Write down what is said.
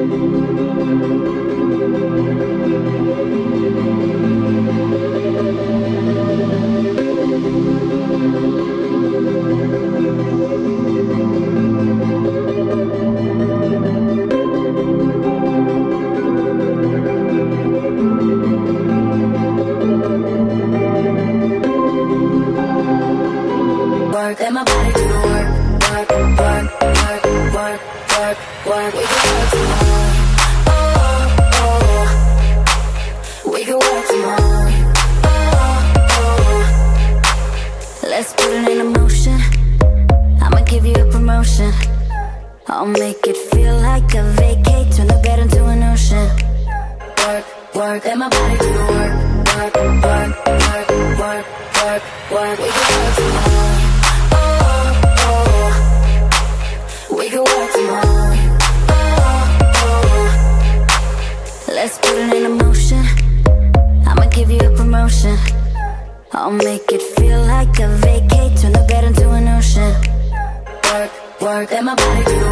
Let my body do the work, work, work, work, work, work, work. We can work tomorrow. Oh, oh, oh. We can work tomorrow. Oh, oh. Let's put it into motion. I'ma give you a promotion. I'll make it feel like a vacate. Turn the bed into an ocean. Work, work. Let my body do the work, work, work, work, work, work, work. We can work tomorrow. We can work tomorrow. Oh, oh. Let's put it into motion. I'ma give you a promotion. I'll make it feel like a vacate. Turn the bed into an ocean. Work, work. Let my body do